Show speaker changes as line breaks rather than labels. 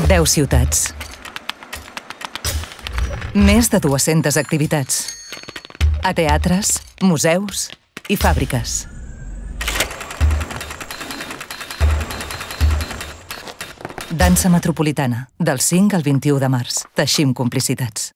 10 ciutats. Més de 200 activitats. A teatres, museus i fàbriques. Dansa Metropolitana, del 5 al 21 de març. Teixim complicitats.